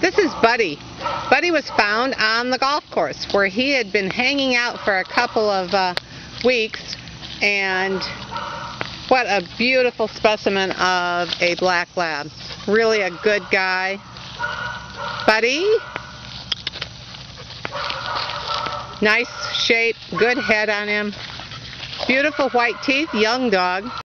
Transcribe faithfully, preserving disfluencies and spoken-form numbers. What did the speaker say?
This is Buddy. Buddy was found on the golf course where he had been hanging out for a couple of uh, weeks, and what a beautiful specimen of a black lab. Really a good guy. Buddy. Nice shape, good head on him. Beautiful white teeth, young dog.